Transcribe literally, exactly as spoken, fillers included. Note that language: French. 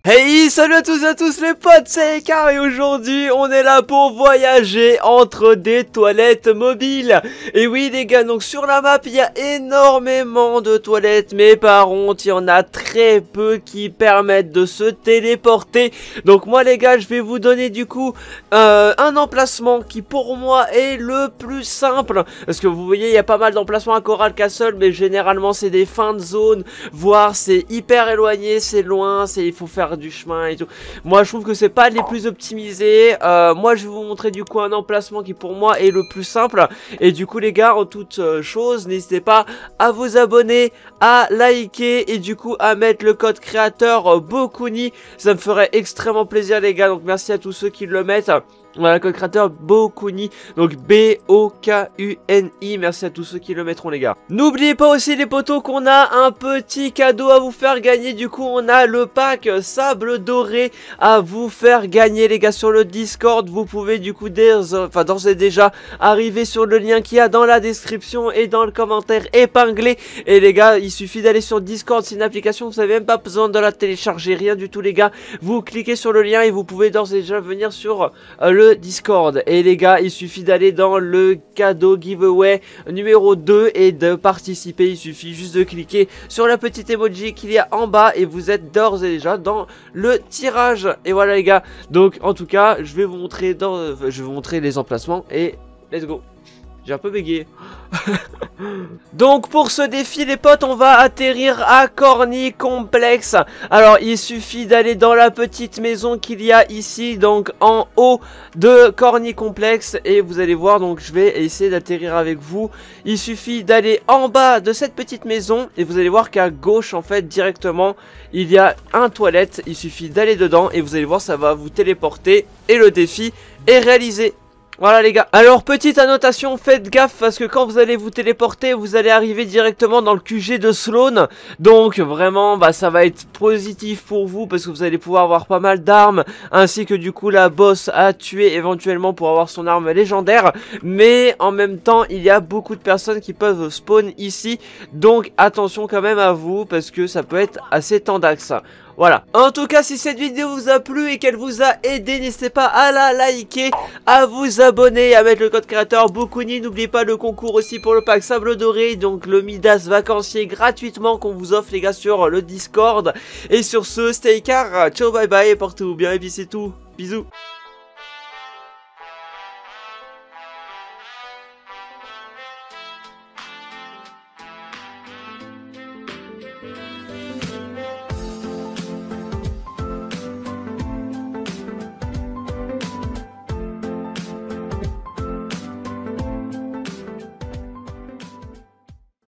Hey, salut à tous et à tous les potes, c'est Car et aujourd'hui on est là pour voyager entre des toilettes mobiles. Et oui les gars, donc sur la map il y a énormément de toilettes, mais par contre il y en a très peu qui permettent de se téléporter. Donc moi les gars, je vais vous donner du coup euh, un emplacement qui pour moi est le plus simple. Parce que vous voyez il y a pas mal d'emplacements à Coral Castle, mais généralement c'est des fins de zone, voire c'est hyper éloigné, c'est loin, c'est il faut faire du chemin et tout. Moi je trouve que c'est pas les plus optimisés. euh, Moi je vais vous montrer du coup un emplacement qui pour moi est le plus simple. Et du coup les gars, en toute euh, chose, n'hésitez pas à vous abonner, à liker et du coup à mettre le code créateur euh, Bokuni. Ça me ferait extrêmement plaisir les gars, donc merci à tous ceux qui le mettent. Voilà, code créateur Bokuni, donc B O K U N I, merci à tous ceux qui le mettront les gars. N'oubliez pas aussi les potos qu'on a un petit cadeau à vous faire gagner, du coup on a le pack Sable Doré à vous faire gagner les gars sur le Discord. Vous pouvez du coup d'ores enfin, d'ores et déjà arriver sur le lien qu'il y a dans la description et dans le commentaire épinglé. Et les gars, il suffit d'aller sur Discord, c'est une application, vous n'avez même pas besoin de la télécharger, rien du tout les gars. Vous cliquez sur le lien et vous pouvez d'ores et déjà venir sur euh, le Discord. Et les gars, il suffit d'aller dans le cadeau giveaway numéro deux et de participer. Il suffit juste de cliquer sur la petite emoji qu'il y a en bas et vous êtes d'ores et déjà dans le tirage. Et voilà les gars, donc en tout cas je vais vous montrer dans, euh, je vais vous montrer les emplacements et let's go. J'ai un peu bégayé. Donc pour ce défi les potes, on va atterrir à Corny Complex. Alors il suffit d'aller dans la petite maison qu'il y a ici, donc en haut de Corny Complex. Et vous allez voir, donc je vais essayer d'atterrir avec vous. Il suffit d'aller en bas de cette petite maison et vous allez voir qu'à gauche en fait directement il y a un toilette. Il suffit d'aller dedans et vous allez voir, ça va vous téléporter et le défi est réalisé. Voilà les gars, alors petite annotation, faites gaffe parce que quand vous allez vous téléporter, vous allez arriver directement dans le Q G de Sloan. Donc vraiment, bah ça va être positif pour vous parce que vous allez pouvoir avoir pas mal d'armes, ainsi que du coup la boss à tuer éventuellement pour avoir son arme légendaire. Mais en même temps, il y a beaucoup de personnes qui peuvent spawn ici, donc attention quand même à vous parce que ça peut être assez tendax. Voilà, en tout cas si cette vidéo vous a plu et qu'elle vous a aidé, n'hésitez pas à la liker, à vous abonner, à mettre le code créateur Bokuni. N'oubliez pas le concours aussi pour le pack Sable Doré, donc le Midas vacancier gratuitement qu'on vous offre les gars sur le Discord. Et sur ce, stay car, ciao bye bye, portez-vous bien et puis c'est tout, bisous.